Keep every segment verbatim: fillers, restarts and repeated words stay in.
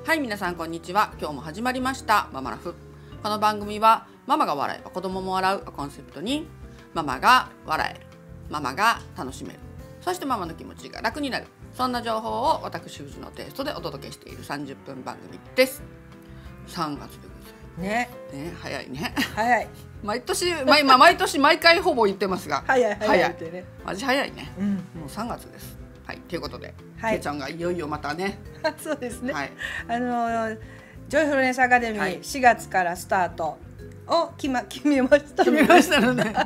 はい、皆さんこんにちは。今日も始まりましたママラフ。この番組はママが笑えば子供も笑うをコンセプトに、ママが笑える、ママが楽しめる、そしてママの気持ちが楽になる、そんな情報を私藤のテイストでお届けしているさんじゅっぷん番組です。さんがつでございますね。 ね、早いね。 早い。 毎年毎毎年毎回ほぼ言ってますが、 早い早いってね。 マジ早いね。 うん、 もうさんがつです。はい、ということで、 はい、 けいちゃんがいよいよまたね。 そうですね。 はい、 あのジョイフルネスアカデミーしがつからスタートを決ま決めました決めましたので、はい、 はい、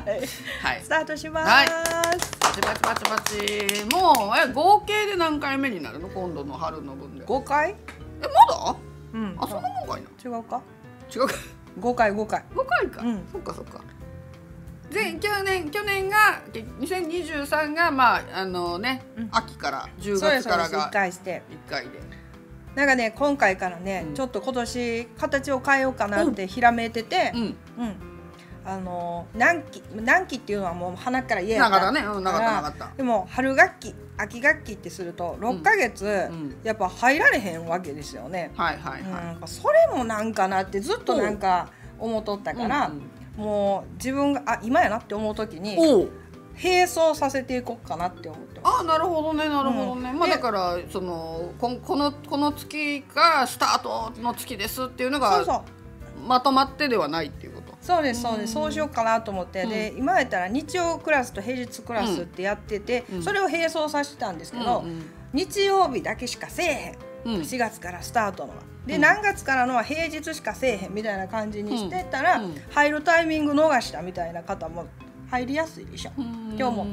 スタートします。 はい、バチバチバチバチ。もうえ合計で何回目になるの？今度の春の分で。 ごかい？ え、まだ？うん。あ、そんなもんかいな。 違うか？ 違うか。 ごかいごかい。 ごかいか。うん、そっかそっか。前去年去年がにせんにじゅうさんがまああのね、うん、秋からじゅうがつからがいっかいしていっかいで。 なんかね今回からね、うん、ちょっと今年形を変えようかなってひらめいてて、うん、うん、あの何期何期っていうのはもう鼻から言えなかったね、うん、なかったなかった。 でも春学期秋学期ってするとろっかげつ、うん、やっぱ入られへんわけですよね。 はいはいはい。 うん、それもなんかなってずっとなんか思っとったから、うんうん、もう自分があ今やなって思う時に並走させていこうかなって思ってます。 あ、なるほどねなるほどね、うん、まあだからそのここのこの月がスタートの月ですっていうのがそうそうまとまってではないっていうこと。 そうですそうです、そうしようかなと思って、うん、で今やったら日曜クラスと平日クラスってやってて、うん、それを並走させてたんですけど、うんうん、日曜日だけしかせえへん、うん、しがつからスタートのはで、うん、何月からのは平日しかせえへんみたいな感じにしてたら、うん、入るタイミング逃したみたいな方も入りやすいでしょ、うん、今日も、うん、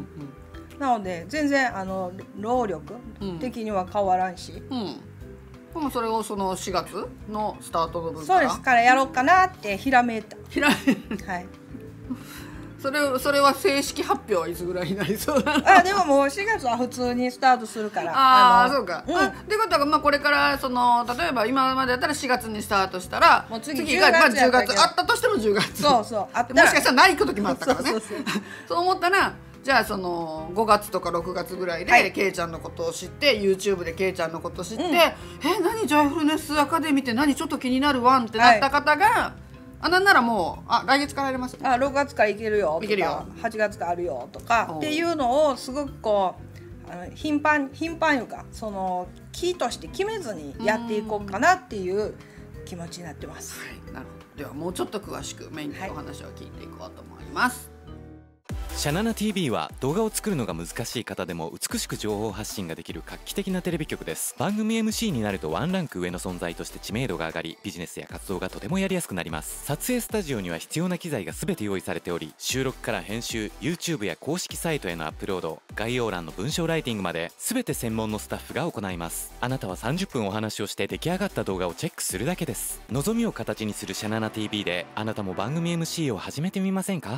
なので全然あの労力的には変わらんし、うんうんでもそれをそのしがつのスタートの分からそうですからやろうかなってひらめいた。 ひらめいた。はい。それそれは正式発表はいつぐらいになりそうなの？ あでももうしがつは普通にスタートするから。 ああそうか。うん、あってことはまあこれからその例えば今までだったらしがつにスタートしたらもう次次がまあじゅうがつあったとしてもじゅうがつ。 そうそう。 あったもしかしたらない時もあったからね。そうそうそうそう思ったら。じゃあそのごがつとかろくがつぐらいで、はい、けいちゃんのことを知って YouTube でけいちゃんのことを知って、うん、え何ジョイフルネスアカデミーって何ちょっと気になるわんってなった方が、はい、あなんならもうあ来月からやれます、 あろくがつからいけるよとかはちがつからあるよとかっていうのをすごくこうあの頻繁頻繁いうかそのキーとして決めずにやっていこうかなっていう気持ちになってます。 はい、なるほど。ではもうちょっと詳しくメインのお話を聞いていこうと思います。はいシャナナ ティービー は動画を作るのが難しい方でも美しく情報発信ができる画期的なテレビ局です。番組 エムシー になるとワンランク上の存在として知名度が上がりビジネスや活動がとてもやりやすくなります。撮影スタジオには必要な機材が全て用意されており収録から編集 YouTube や公式サイトへのアップロード概要欄の文章ライティングまで全て専門のスタッフが行います。あなたはさんじゅっぷんお話をして出来上がった動画をチェックするだけです。望みを形にするシャナナ ティービー であなたも番組 エムシー を始めてみませんか？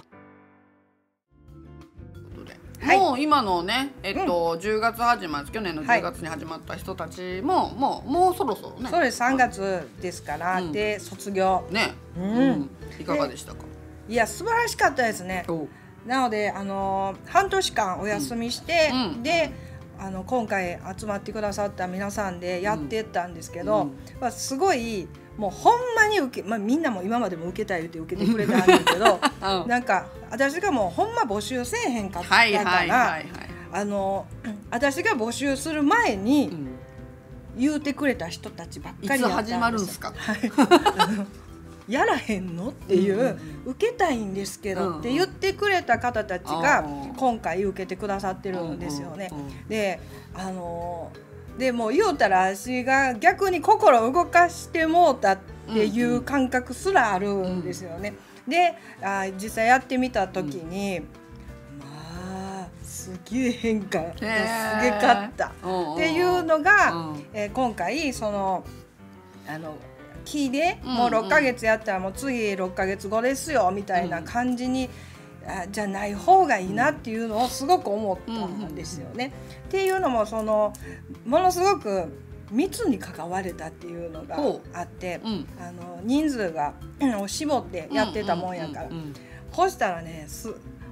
もう今のね、えっと、うん、じゅうがつ始まり去年のじゅうがつに始まった人たちも、はい、もうもうそろそろねそうですさんがつですから、うん、で卒業ね、うんうん、いかがでしたか？ いや素晴らしかったですね。なのであの半年間お休みして、うん、であの今回集まってくださった皆さんでやってったんですけど、うんまあ、すごいもうほんまに受け、まあ、みんなも今までも受けたい言って受けてくれたんだけど、うん、なんか私がもうほんま募集せえへんかったからあの私が募集する前に言うてくれた人たちばっかりやったんです。 いつ始まるんですか？ やらへんのっていう、うんうん、受けたいんですけど、うん、って言ってくれた方たちが今回受けてくださってるんですよね。うんうんうん、であのでもう言うたら私が逆に心動かしてもうたっていう感覚すらあるんですよね。うんうん、であ実際やってみた時に、うん、まあすげえ変化がすげかったっていうのが、うん、えー、今回そのあの木でもうろっかげつやったらもう次ろっかげつごですよみたいな感じに、うん、じゃない方がいいなっていうのをすごく思ったんですよね。うんうん、っていうのもそのものすごく密に関われたっていうのがあって、うん、あの人数がを絞ってやってたもんやから、こうしたらねす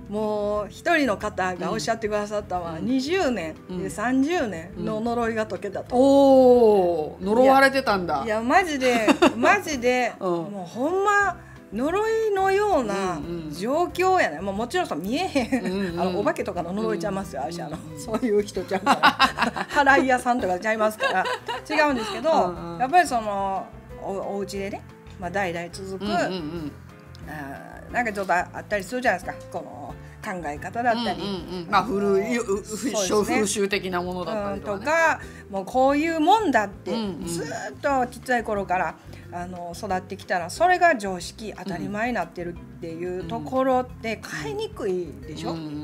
もう一人の方がおっしゃってくださったのは、うん、にじゅうねんでさんじゅうねんの呪いが解けたと、 うん、おー呪われてたんだ。 いやマジでマジで、うん、もうほんま呪いのような状況やね、うんうん、もうもちろんさ見えへん、うんうん、あのお化けとかの呪いちゃいますよ、うんうん、私あのそういう人ちゃうから払い屋さんとかちゃいますから違うんですけど、うんうん、やっぱりその お, お家でね、まあ、代々続く、うんうんうん、あなんかちょっとあったりするじゃないですか、この考え方だったり、うんうんうん、 まあ古い風習的なものだったりとか、ね、うん、とかもうこういうもんだって、うんうん、ずっとちっちゃい頃からあの育ってきたらそれが常識当たり前になってるっていうところって変えにくいでしょ、うんうんうん、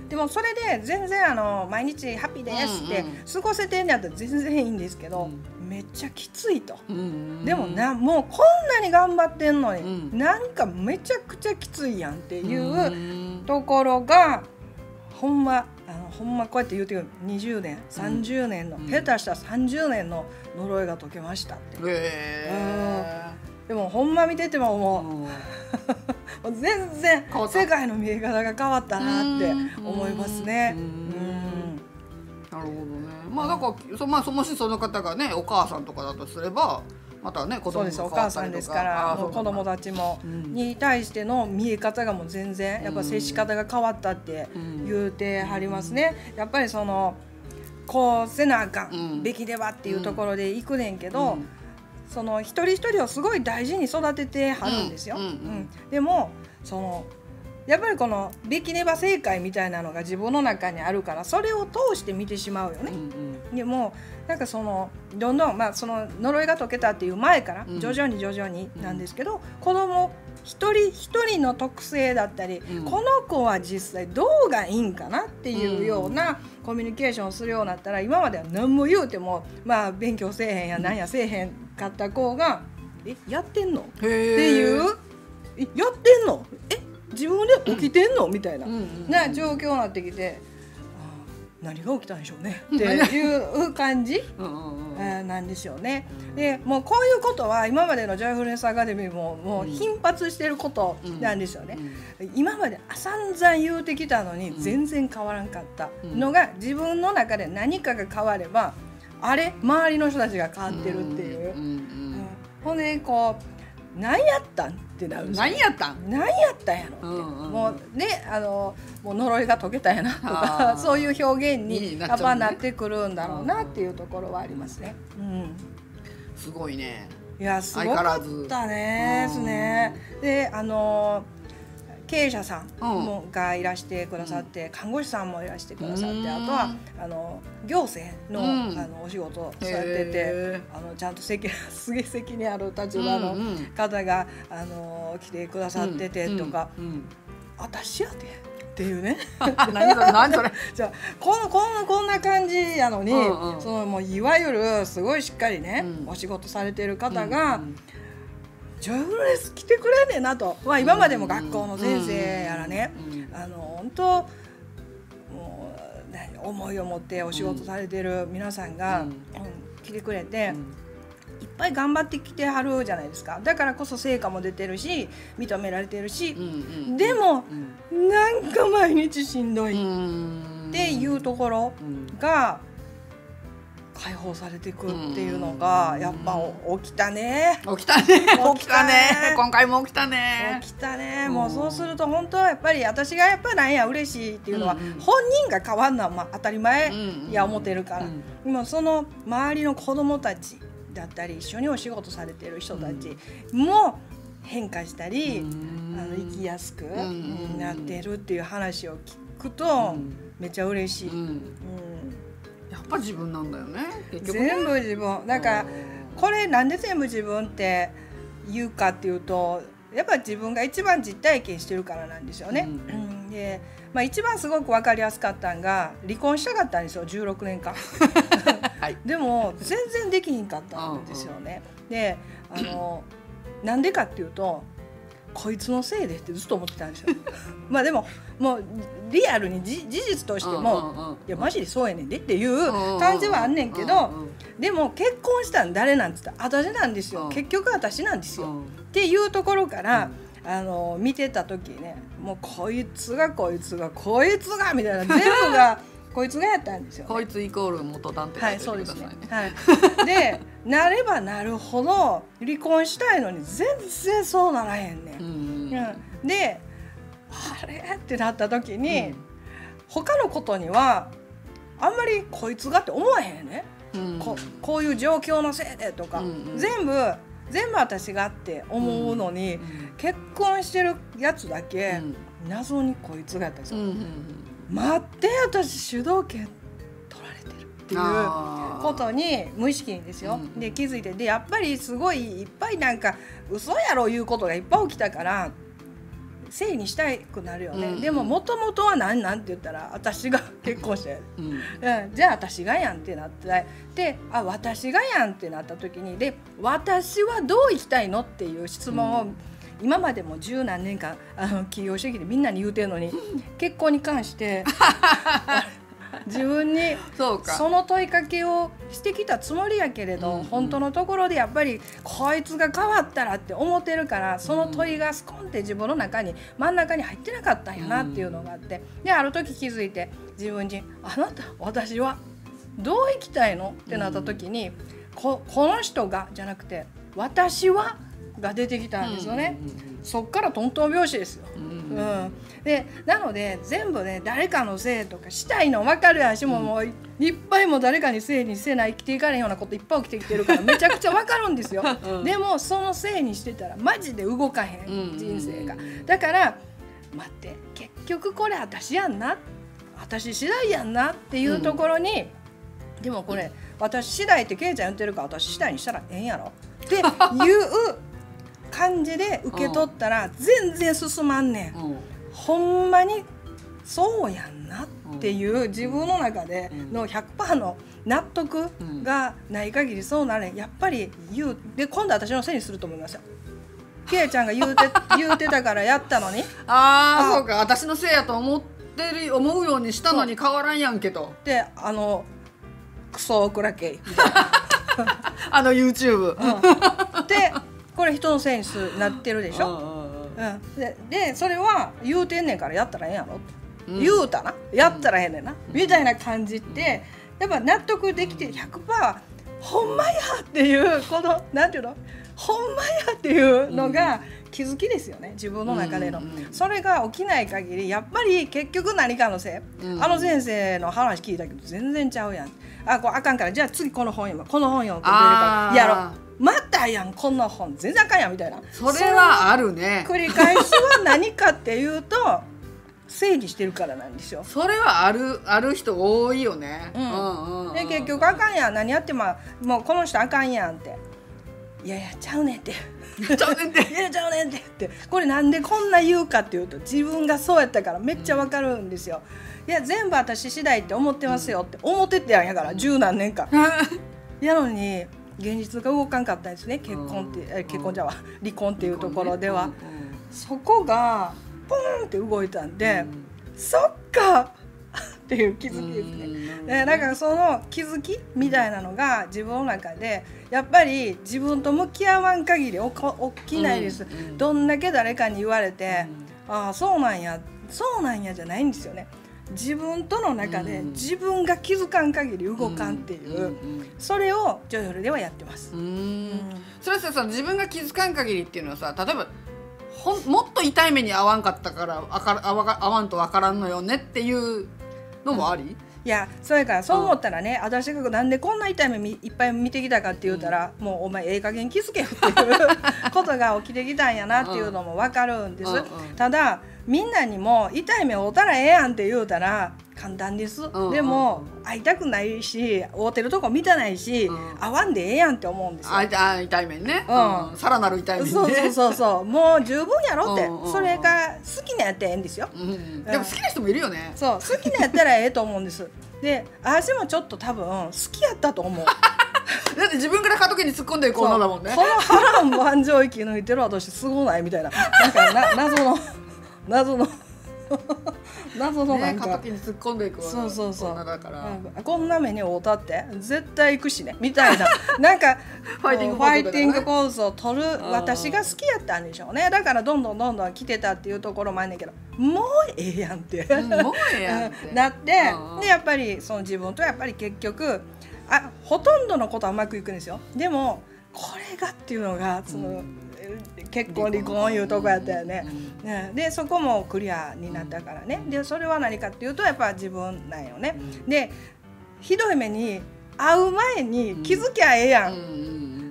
でもそれで全然あの毎日ハッピーですって過ごせてんやったら全然いいんですけど、うん、めっちゃきついと、うんうん、でもなもうこんなに頑張ってんのに、うん、なんかめちゃくちゃきついやんっていうところがほんまあのほんまこうやって言うてるにじゅうねんさんじゅうねんの、うん、下手したらさんじゅうねんの呪いが解けましたって、えー、でもほんま見ててももう、うん、もう全然世界の見え方が変わったなって思いますね。うんうん、 なるほどね。まあだからそ、まあ、もしその方がねお母さんとかだとすればまたね子供が変わったりとか、そうですお母さんですからもう子供たちも、うん、に対しての見え方がもう全然やっぱ接し方が変わったって言うてはりますね。やっぱりそのこうせなあかん、うん、べきではっていうところでいくねんけど、うん、その一人一人をすごい大事に育ててはるんですよ、うんうんうん、でもそのやっぱりこのべきねば正解みたいなのが自分の中にあるからそれを通して見てしまうよね、うんうん、でもなんかそのどんどん、まあ、その呪いが解けたっていう前から徐々に徐々になんですけど、うん、子供一人一人の特性だったり、うん、この子は実際どうがいいんかなっていうようなコミュニケーションをするようになったら今までは何も言うても、まあ、勉強せえへんや何やせえへんかった子がえやってんのっていうえやってんのえ自分で起きてんのみたいな、うんうんうん、な状況になってきて何が起きたんでしょうねっていう感じうん、えー、なんでしょうね。でもうこういうことは今までのジョイフルネスアカデミーももう頻発してることなんですよね、うんうん、今まで散々言うてきたのに全然変わらんかったのが自分の中で何かが変わればあれ周りの人たちが変わってるっていう、うんうんうん、ほんでこう何やったんってなるんですよ。 何やったん何やったんやろって、うんうん、もうねあのもう呪いが解けたんやなとかそういう表現にやっぱなってくるんだろうなっていうところはありますね、うん、 すごいね。 いやすごかったねですね。であの経営者さんもがいらしてくださって、うん、看護師さんもいらしてくださって、あとはあの行政 の,、うん、あのお仕事をされててあのちゃんと責すげえ責任ある立場の方が、うんうん、あの来てくださっててとか、うんうん、私やでっていうね何それ何それじゃあこのこんこんな感じやのに、うんうん、そのもういわゆるすごいしっかりね、うん、お仕事されてる方が、うんうんジョイフルネス来てくれんねんなと、まあ、今までも学校の先生やらね、うん、あの本当もう何思いを持ってお仕事されてる皆さんが、うんうん、来てくれて、うん、いっぱい頑張ってきてはるじゃないですか。だからこそ成果も出てるし認められてるし、うんうん、でも、うん、なんか毎日しんどいっていうところが解放されていくっていうのがやっぱ起きたね起きたね起きたね今回も起きたね起きたね。もうそうすると本当はやっぱり私がやっぱりなんや嬉しいっていうのは、うんうん、本人が変わるのはまあ当たり前や思ってるから、うんうん、でもその周りの子どもたちだったり一緒にお仕事されてる人たちも変化したり、うん、あの生きやすくなってるっていう話を聞くとめっちゃ嬉しい、うんうんやっぱ自分なんだよね結局ね。全部自分だからこれなんで全部自分って言うかっていうとやっぱ自分が一番実体験してるからなんですよね、うん、で、まあ、一番すごく分かりやすかったのが離婚したかったんですよじゅうろくねんかん、はい、でも全然できひんかったんですよね。であのなんでかっていうとこいつのせいでってずっと思ってたんですよまあでももうリアルに事実としてもいやマジでそうやねんでっていう感じはあんねんけどでも結婚したん誰なんて言ったら私なんですよ結局私なんですよっていうところからあの見てた時ね、もうこいつがこいつがこいつがみたいな全部がこいつがやったんですよ、ね、 こいつイコール元旦って書いておいてくださいね。 はい、そうですね。はい、でなればなるほど離婚したいのに全然そうならへんねん。うんうん、であれってなった時に、うん、他のことにはあんまりこいつがって思わへんね、うん、こ, こういう状況のせいでとか、うんうん、全部全部私がって思うのに、うんうん、結婚してるやつだけ、うん、謎にこいつがやったんですよ、うんうんうん、待って私主導権取られてるっていうことに無意識にですよ、うん、で気づいて、でやっぱりすごいいっぱいなんか嘘やろいうことがいっぱい起きたからせいにしたくなるよね、うんうん、でももともとは何なんて言ったら私が結婚して、うんうん、じゃあ私がやんってなってであ私がやんってなった時にで私はどう生きたいのっていう質問を、うん、今までも十何年間あの起業主義でみんなに言うてるのに結婚に関して自分にその問いかけをしてきたつもりやけれど、うんうん、本当のところでやっぱりこいつが変わったらって思ってるからその問いがスコンって自分の中に真ん中に入ってなかったんやなっていうのがあってである時気づいて自分にあなた私はどう生きたいのってなった時に こ, この人がじゃなくて私はが出てきたんですよね、うんうんうん、そっからトントン拍子ですよ、うんうんうん、でなので全部ね誰かのせいとかしたいの分かるやし、うん、もういっぱいも誰かにせいにせない生きていかれへんようなこといっぱい起きてきてるからめちゃくちゃ分かるんですよ、うん、でもそのせいにしてたらマジで動かへん、うん、人生がだから待って結局これ私やんな私次第やんなっていうところに、うん、でもこれ私次第ってケイちゃん言ってるから私次第にしたらええんやろっていう感じで受け取ったら全然進まんねん、うん、ほんまにそうやんなっていう自分の中での ひゃくパーセント の納得がない限りそうなれんやっぱり言うで今度私のせいにすると思いますよケイちゃんが言うて言うてたからやったのにああそうか私のせいやと思ってる思うようにしたのに変わらんやんけとであのクソオクラケイあの YouTube、 うん、でこれ人のせいになってるでしょ、うん、で, でそれは言うてんねんからやったらええんやろ、うん、言うたなやったらええねんな、うん、みたいな感じってやっぱ納得できて ひゃくパーセント ほんまやっていうこのなんていうのほんまやっていうのが気づきですよね自分の中での、うんうん、それが起きない限りやっぱり結局何かのせい、うん、あの先生の話聞いたけど全然ちゃうやんあこうあかんからじゃあ次この本読むこの本読むからやろうまたやんこんな本全然あかんやんみたいなそれはあるね繰り返しは何かっていうと整理してるからなんですよそれはあるある人多いよね、うんうんうん、で結局あかんやん何やってももうこの人あかんやんっていやいやちゃうねんってちゃうねんっていやちゃうねんってってこれなんでこんな言うかっていうと自分がそうやったからめっちゃわかるんですよ、うん、いや全部私次第って思ってますよって、うん、思っててやんやから十何年間やのに現実が動かんかったんですね結婚って、うん、結婚じゃわ離婚っていうところでは、うん、そこがポーンって動いたんで、うん、そっかっていう気づきですね、うん、でだからその気づきみたいなのが自分の中でやっぱり自分と向き合わん限り起きないです、うんうん、どんだけ誰かに言われて、うん、ああそうなんやそうなんやじゃないんですよね自分との中で自分が気づかん限り動かんっていう、うんうん、それをジョイフルではやってます。うん、うん、 それはさ自分が気づかん限りっていうのはさ例えばほんもっと痛い目に遭わんかったからあかあわ合わんと分からんのよねっていうのもあり、うん、 いやそれからそう思ったらね、うん、私がなんでこんな痛い目いっぱい見てきたかって言うたら、うん、もうお前ええ加減気づけよっていうことが起きてきたんやなっていうのも分かるんです、うんうん、ただみんなにも痛い目を負ったらええやんって言うたら簡単です、うんうん、でも会いたくないし会うてるとこ見たないし、うん、会わんでええやんって思うんですよ。 あ痛い目ね、うん、さらなる痛い目ねそうそうそうそうもう十分やろって、うんうん、それが好きなやったらええんですよ、 うんうん、でも好きな人もいるよねそう好きなやったらええと思うんですで私もちょっと多分好きやったと思うだって自分から過渡期に突っ込んでいこうのだもんねこの波乱万丈生き抜いてる私すごないみたいななんかな謎の謎の謎のなんか、 ね、過渡期に突っ込んでいくわそうそうそう女だからこんな目に遭うたって絶対行くしねみたいななんかファイティングファイティングポーズを取る私が好きやったんでしょうね。だからどんどんどんどん来てたっていうところもあんねんけど、もうええやんって、 うん、もうええやんってなって、でやっぱりその自分とやっぱり結局あほとんどのことはうまくいくんですよ。でもこれがっていうのがその、うん、結婚離婚いうとこやったよね、うんね、でそこもクリアになったからね。でそれは何かっていうとやっぱ自分なんよね、うん、でひどい目に会う前に気づきゃええやん、うん、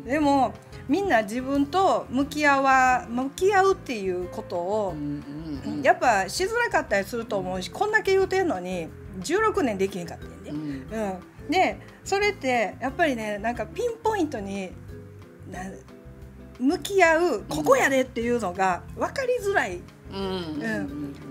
でもみんな自分と向き合わ向き合うっていうことを、うん、やっぱしづらかったりすると思うし、こんだけ言うてんのにじゅうろくねんできへんかったんね、うんうん、でそれってやっぱりねなんかピンポイントにな向き合うここやでっていうのが分かりづらい、うんうん、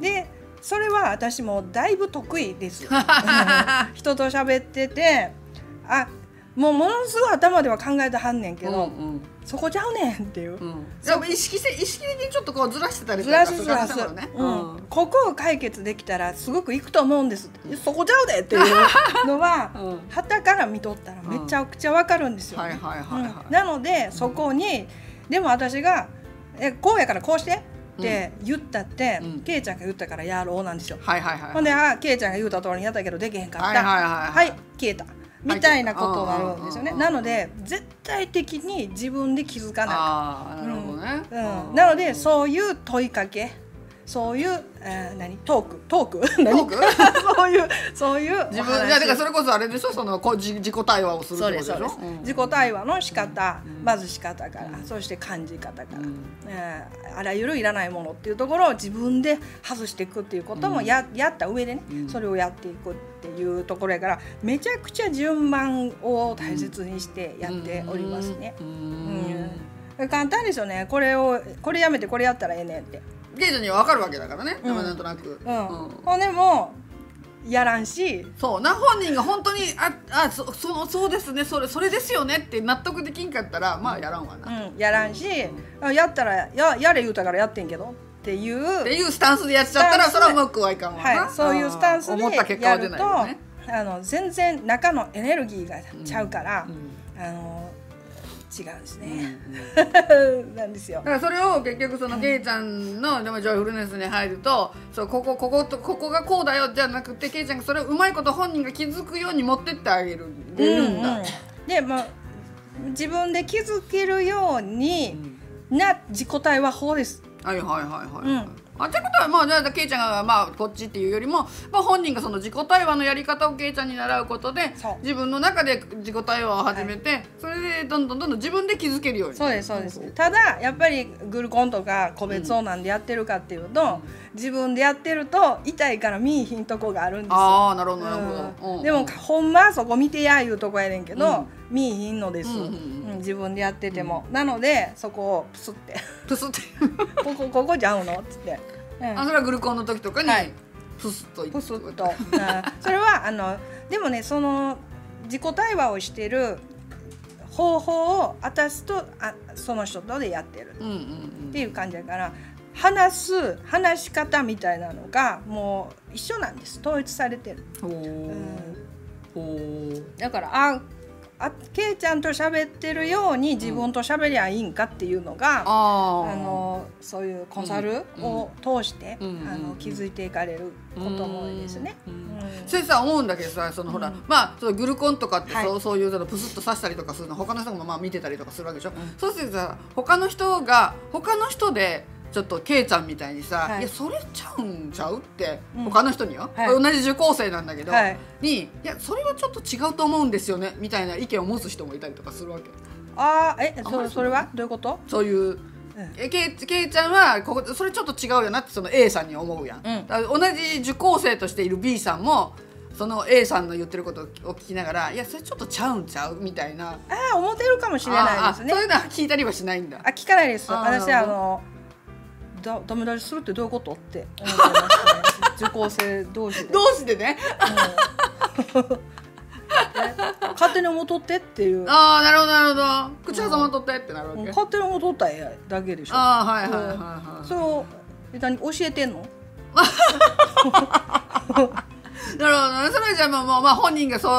でそれは私もだいぶ得意です人と喋っててあもうものすごい頭では考えてはんねんけど、うんうん、そこちゃうねんっていう、うん、 でも意識せ意識的にちょっとこうずらしてたりとかずらすずらす、ねうんうん、ここを解決できたらすごくいくと思うんです、うん、そこちゃうでっていうのははた、うん、から見とったらめちゃくちゃわかるんですよ、ねうん、なのでそこに、うん、でも私がえこうやからこうしてって言ったって、うん、ケイちゃんが言ったからやろうなんですよ、はいはいはい、ほんであケイちゃんが言うた通りにやったけどできへんかった、はいはいはいはい、はい消えたみたいなことになるんですよね。なので絶対的に自分で気づかない。あーなるほどね、うんうん、なのでそういう問いかけそういう、えー、何トークトークトークそういうそういう自分いやだからそれこそあれでしょそのこ自己対話をするってことでしょ。そうですそうです、 うん、自己対話の仕方、うん、まず仕方から、うん、そして感じ方から、うんえー、あらゆるいらないものっていうところを自分で外していくっていうことも や,、うん、やった上でね、うん、それをやっていくっていうところやからめちゃくちゃ順番を大切にしてやっておりますね、うんうんうん、簡単ですよね。これをこれやめてこれやったらええねんってケイちゃんには分かるわけだからね、うん、なんとなく、うんうん、ほんでもやらんしそうな本人が本当にああ そ, そ, そうですねそれそれですよねって納得できんかったらまあやらんわな、 うん、やらんし、うん、やったら や, やれ言うたからやってんけどっていうっていうスタンスでやっちゃったらそれはうまくはいかんわな、 はい、そういうスタンスでやると、ね、あの全然中のエネルギーがちゃうから、うんうん、あの違うんですね、うん、なんですよ。 だからそれを結局そのケイちゃんのでもジョイフルネスに入るとそうこここことここがこうだよじゃなくてケイちゃんがそれをうまいこと本人が気づくように持ってってあげるんだ、うんうん、 でまあ自分で気づけるようにな自己対話法です。 はいはいはいはい、うんあってことはまあじゃあケイちゃんがまあこっちっていうよりも、まあ、本人がその自己対話のやり方をケイちゃんに習うことで自分の中で自己対話を始めて、はい、それでどんどんどんどん自分で気づけるように。 そうですそうです。ただやっぱりグルコンとか個別相なんでやってるかっていうと、うん、自分でやってると痛いから見いひんとこがあるんですよ。ああなるほどなるほど、うん、でもほんまはそこ見てやいうとこやねんけど、うん、見いひんのです、うんうんうん、自分でやってても、うん、なのでそこをプスってプスってここここちゃうのっつってうん、あそれはグルコンの時とかにプスッと、はい、 プスッと、うん、それはあのでもねその自己対話をしてる方法を私とあその人とでやってるっていう感じだから、話す話し方みたいなのがもう一緒なんです。統一されてる。ほー、うん、ほーだからああケイちゃんと喋ってるように自分と喋りゃいいんかっていうのが、うん、あのそういうコンサルを通して、うんうん、あの気づいていかれることも多いですね。 それさ思うんだけどさそのほら、うん、まあそのグルコンとかってそう、はい、そういうそのプスッと刺したりとかするの他の人もまあ見てたりとかするわけでしょ、うん、そうするとさ他の人が他の人でちょっとケイちゃんみたいにさ、はい、いやそれちゃうんちゃうって、うん、他の人には、はい、同じ受講生なんだけど、はい、にいやそれはちょっと違うと思うんですよねみたいな意見を持つ人もいたりとかするわけ。 ああえそ, それはどういうこと？ そういう、うん、えケイ、ケイちゃんはここそれちょっと違うよなってその A さんに思うやん、うん、だ同じ受講生としている B さんもその A さんの言ってることを聞きながらいやそれちょっとちゃうんちゃうみたいなああ思ってるかもしれないですね。 そういうのは聞いたりはしないんだ。 あ聞かないです。私あのだダメ出しするってどういうことって思ってましたね受講生同士で同士でね、 うん、勝手に思っとってっていう。 ああなるほどなるほど口挟まっとってってなるわけ、うん、 勝手に思っとったらええだけでしょ。 ああはいはいはいはい、 それを何教えてんのなるほどね。それじゃあまあまあ本人がそう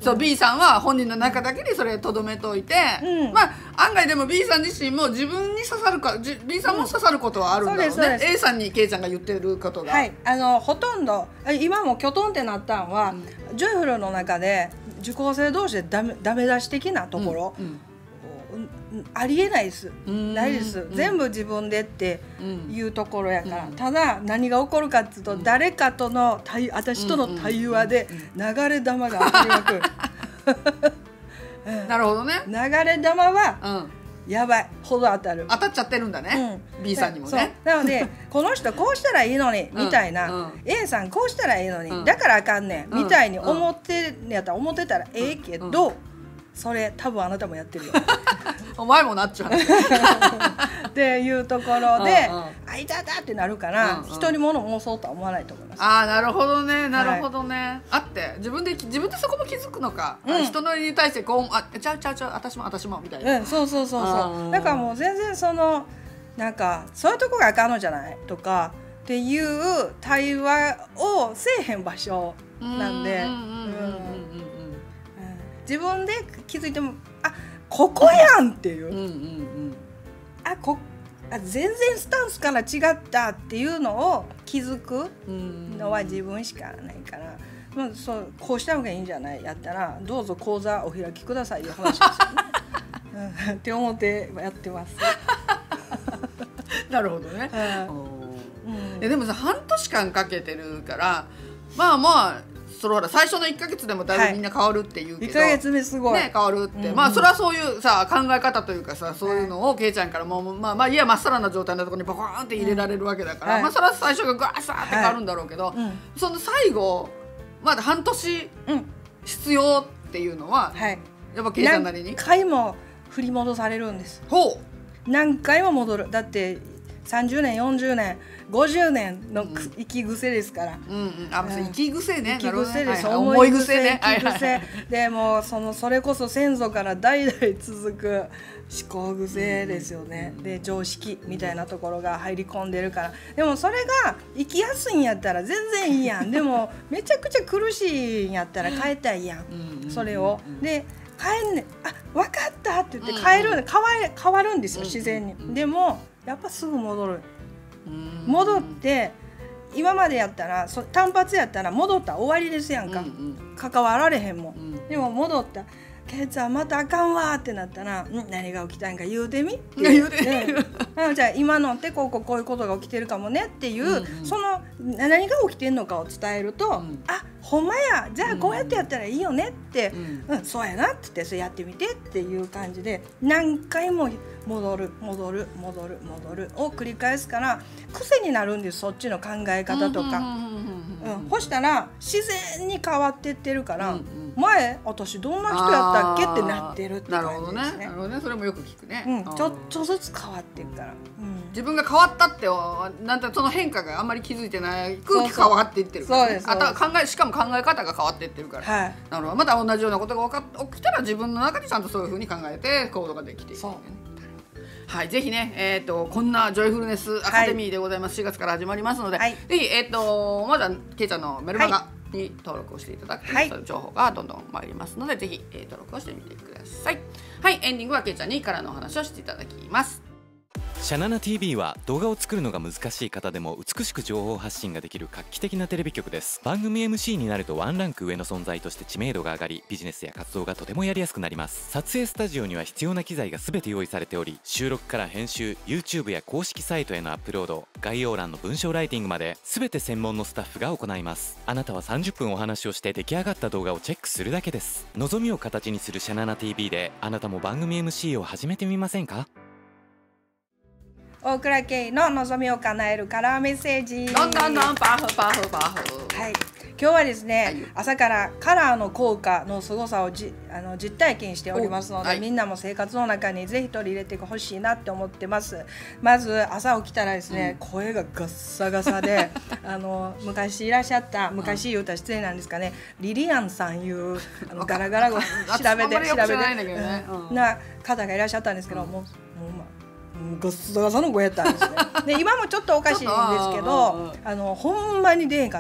そう B さんは本人の中だけにそれとどめといて、 うん、 まあ案外でも B さん自身も自分に刺さるか B さんも刺さることはあるんだろうね、うん、A さんに K ちゃんが言ってることが、 はい、あのほとんど今もキョトンってなったんは、うん、ジョイフルの中で受講生同士でダメダメ出し的なところ、うんうんありえないです。ないです。全部自分でっていうところやから、うん、ただ何が起こるかっていうと、うん、誰かとの対私との対話で流れ弾が当たりまくる。 なるほどね。 流れ弾は、うん、やばいほど当たる。 当たっちゃってるんだね。うん、B さんにもね。 なのでこの人こうしたらいいのにみたいな、うん、A さんこうしたらいいのに、うん、だからあかんねん、うん、みたいに思ってんやったら思ってたらええけど。うんうんそれ多分あなたもやってるよお前もなっちゃうっていうところであいたたってなるから、うんうん、人に物申そうとは思わないと思います。 ああなるほどねなるほどね、はい、あって自分で自分でそこも気づくのか、うん、人のに対してこうあちゃうちゃうちゃう私も私もみたいな、 うん、そうそうそうそうだからもう全然そのなんかそういうとこがあかんのじゃないとかっていう対話をせえへん場所なんで自分で気づいてもあここやんっていう、うんうんうん、あこあ全然スタンスから違ったっていうのを気づくのは自分しかないから、まあ、そうこうした方がいいんじゃないやったらどうぞ講座お開きくださいいう話ですよね、うん、って思ってやってますなるほどね、うん、でもさ半年間かけてるからまあまあそれほら最初のいっかげつでもだいぶみんな変わるっていうけど、 はい、いっかげつめすごい、 ね、変わるって、うんうん、まあそれはそういうさ考え方というかさそういうのをけいちゃんからもうまあまあいやまっさらな状態のところにボコーンって入れられるわけだから、うん、まあそれは最初がガーサーって変わるんだろうけど、はいうん、その最後まだ半年必要っていうのは、うんはい、やっぱけいちゃんなりに何回も振り戻されるんです。 ほう何回も戻る。だってさんじゅうねんよんじゅうねんごじゅうねんの生き癖ですから、 うんうん、あ生き癖ね生き癖です、 ね、思い癖ね生き癖でもそのそれこそ先祖から代々続く思考癖ですよね、うんうん、で常識みたいなところが入り込んでるからでもそれが生きやすいんやったら全然いいやんでもめちゃくちゃ苦しいんやったら変えたいやん、うん、それをで変えんねんあ分かったって言って変える、うんうん、変わる、変わるんですよ自然に、うんうん、でもやっぱすぐ戻る戻って今までやったらそ単発やったら戻ったら終わりですやんか、うんうん、関わられへんもん、うん、でも戻ったケイちゃんまたあかんわってなったらん何が起きたんか言うてみって言うてみじゃあ今のってこうこうこういうことが起きてるかもねっていう、うんうん、その何が起きてんのかを伝えると、うん、あほんまやじゃあこうやってやったらいいよねって、うんうん、そうやなって言ってそれやってみてっていう感じで何回も戻る戻る戻る戻るを繰り返すから癖になるんですそっちの考え方とかそしたら自然に変わってってるから、うんうん、前私どんな人やったっけってなってるって感じですね。 なるほどね。なるほどね。それもよく聞くね、 うん、ちょっとずつ変わっていくから、うん、 自分が変わったってなんてその変化があんまり気づいてない空気変わっていってるから、ね、そうそうそうですあと考えしかも考え方が変わっていってるから、はい、なるほどまた同じようなことが起きたら自分の中でちゃんとそういうふうに考えて行動ができていく、ね、はい、ぜひね、えー、とこんなジョイフルネスアカデミーでございます、はい、しがつから始まりますので、はい、ぜひ、えー、とまずはけいちゃんのメルマガに登録をしていただくと、はい、そういう情報がどんどん参りますのでぜひ、えー、登録をしてみてください。はい、エンディングはけいちゃんにからのお話をしていただきます。 シャナナ ティービー は動画を作るのが難しい方でも美しく情報発信ができる画期的なテレビ局です。番組 エムシー になるとワンランク上の存在として知名度が上がりビジネスや活動がとてもやりやすくなります。撮影スタジオには必要な機材が全て用意されており収録から編集 YouTube や公式サイトへのアップロード概要欄の文章ライティングまで全て専門のスタッフが行います。あなたはさんじゅっぷんお話をして出来上がった動画をチェックするだけです。望みを形にするシャナナ ティービー であなたも番組 エムシー を始めてみませんか。 大倉圭の望みを叶えるカラーメッセージ。 どんどんどんパフパフパフ。 はい。今日はですね、はい、朝からカラーの効果の凄さをじあの実体験しておりますので、はい、みんなも生活の中にぜひ取り入れてほしいなって思ってます。まず朝起きたらですね、うん、声がガッサガサであの昔いらっしゃった昔言うたら失礼なんですかね、リリアンさんいうあのガラガラ語調べて調べて、ねうん、な方がいらっしゃったんですけど、うん、もうもうまあガッサガサの声やったんですねで今もちょっとおかしいんですけどあのほんまに出へんかって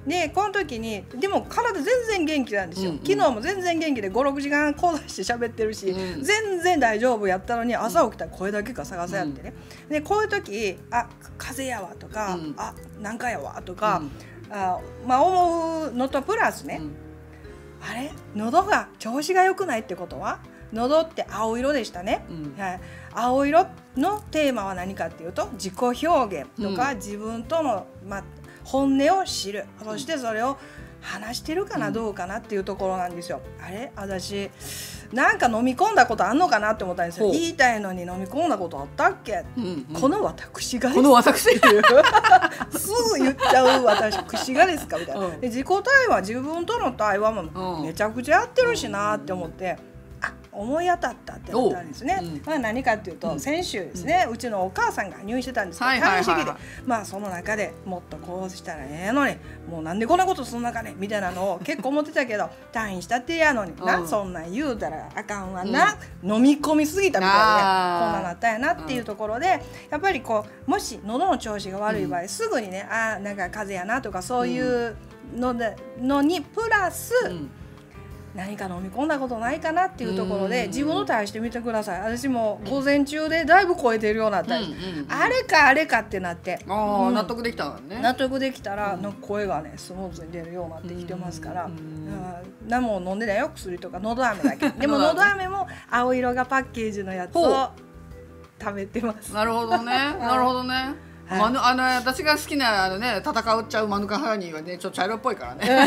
でこの時にでも体全然元気なんですよ、 うんうん、 昨日も全然元気でごろくじかん講座して喋ってるし、うん、全然大丈夫やったのに朝起きたら声だけが探せやってね、うん、でこういう時あ風邪やわとか、うん、あなんかやわとか、うん、あまあ思うのとプラスね、うん、あれ喉が調子が良くないってことは喉って青色でしたね、うんはい、青色のテーマは何かっていうと自己表現とか、うん、自分との、まあ、本音を知る、そしてそれを話してるかな、うん、どうかなっていうところなんですよ。あれ私なんか飲み込んだことあんのかなって思ったんですよ。言いたいのに飲み込んだことあったっけ、うんうん、この私がですこの私っていうすぐ言っちゃう私がですかみたいな、うん、で自己対話自分との対話もめちゃくちゃやってるしなって思って、あ思い当たったってなったんですね、うんまあ、何かっていうと、うん、先週ですね、うん、うちのお母さんが入院してたんですけど、退院してきて、まあその中でもっとこうしたらええのにもうなんでこんなことすんなかねみたいなのを結構思ってたけど退院したってやのにな、うん、そんなん言うたらあかんわな、うん、飲み込みすぎたみたいでこんななったんやなっていうところで、やっぱりこうもし喉の調子が悪い場合、うん、すぐにねあなんか風邪やなとかそういうので、のにプラス、うん何か飲み込んだことないかなっていうところで自分の対してみてください。私も午前中でだいぶ超えてるようになったり、うんうんうん、あれかあれかってなってあ、うん、納得できたね。 納得できたら、うん、の声がねスムーズに出るようになってきてますから、うんうん、何も飲んでないよ薬とかのど飴だけでものど飴も青色がパッケージのやつを食べてます。 なるほどねなるほどねはい、マヌあの私が好きなあの、ね、戦っちゃうマヌカハニーはねちょっと茶色っぽいからね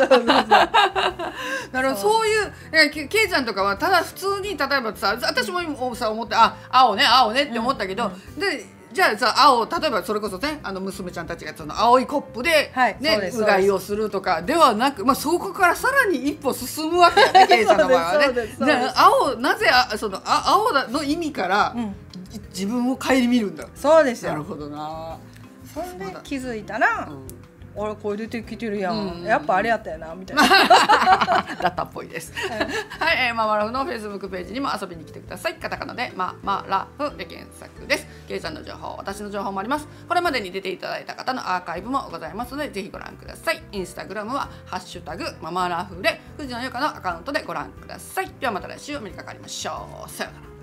だからそういうえけけいちゃんとかはただ普通に例えばさ私もさ思ってあ青ね青ねって思ったけど、うんうん、でじゃあさ青例えばそれこそねあの娘ちゃんたちがその青いコップで、はいね、うがいをするとかではなく、まあ、そこからさらに一歩進むわけやねけいちゃんの場合はね。青なぜあそのあ青の意味から、うん自分を顧みるんだ。 そうですよ。 なるほどな。 そんで気づいたら、うん、俺声出てきてるやん、うん、やっぱあれやったよなみたいなだったっぽいですはい、えー、ママラフのフェイスブックページにも遊びに来てください。カタカナでママラフで検索です。けいちゃんの情報私の情報もあります。これまでに出ていただいた方のアーカイブもございますのでぜひご覧ください。インスタグラムはハッシュタグママラフで藤野由香のアカウントでご覧ください。ではまた来週お目にかかりましょう。さようなら。